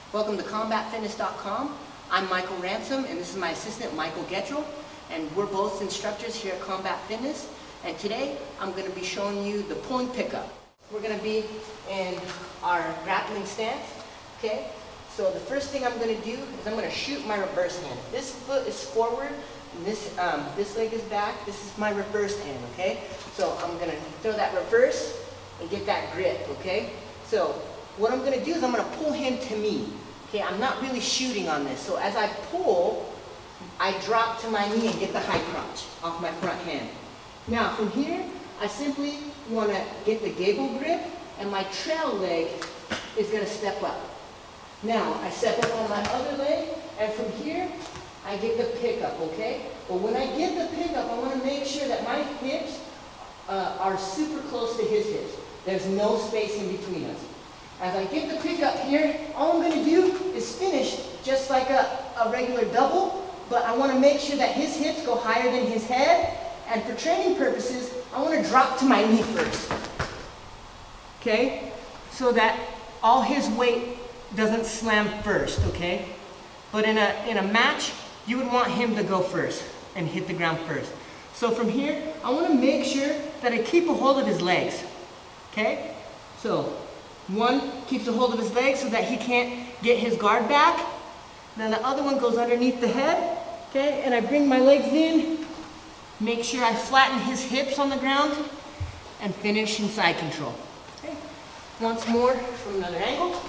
Welcome to combatfitness.com. I'm Michael Ransom, and this is my assistant, Michael Gettrell, and we're both instructors here at Combat Fitness. And today, I'm going to be showing you the pulling pickup. We're going to be in our grappling stance, okay? So the first thing I'm going to do is I'm going to shoot my reverse hand. This foot is forward, and this leg is back. This is my reverse hand, okay? So I'm going to throw that reverse and get that grip, okay? So what I'm going to do is I'm going to pull him to me. Okay, I'm not really shooting on this. So as I pull, I drop to my knee and get the high crotch off my front hand. Now from here, I simply want to get the gable grip, and my trail leg is going to step up. Now I step up on my other leg, and from here, I get the pickup, okay? But when I get the pickup, I want to make sure that my hips are super close to his hips. There's no space in between us. As I get the pickup here, all I'm going to do is finish just like a regular double, but I want to make sure that his hips go higher than his head, and for training purposes, I want to drop to my knee first. Okay? So that all his weight doesn't slam first, okay? But in a match, you would want him to go first and hit the ground first. So from here, I want to make sure that I keep a hold of his legs. Okay? So one keeps a hold of his legs so that he can't get his guard back. Then the other one goes underneath the head. Okay? And I bring my legs in, make sure I flatten his hips on the ground, and finish in side control. Okay? Once more from another angle.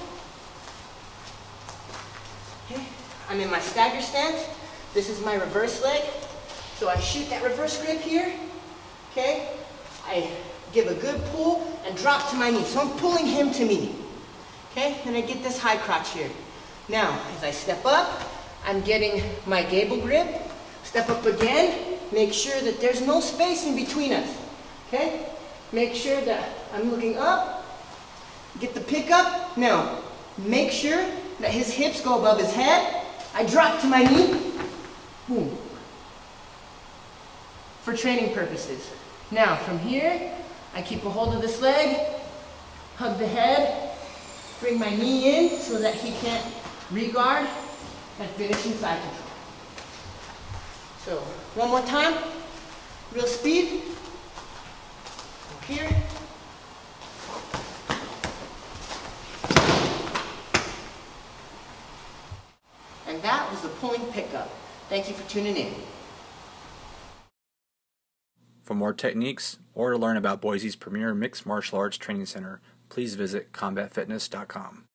Okay? I'm in my stagger stance. This is my reverse leg. So I shoot that reverse grip here. Okay? I give a good pull and drop to my knee. So I'm pulling him to me. Okay? And I get this high crotch here. Now, as I step up, I'm getting my gable grip. Step up again. Make sure that there's no space in between us. Okay? Make sure that I'm looking up. Get the pickup. Now, make sure that his hips go above his head. I drop to my knee. Boom. For training purposes. Now, from here, I keep a hold of this leg, hug the head, bring my knee in so that he can't re-guard, and finish in side control. So, one more time, real speed. Here. And that was the pulling pickup. Thank you for tuning in. For more techniques or to learn about Boise's premier mixed martial arts training center, please visit combatfitness.com.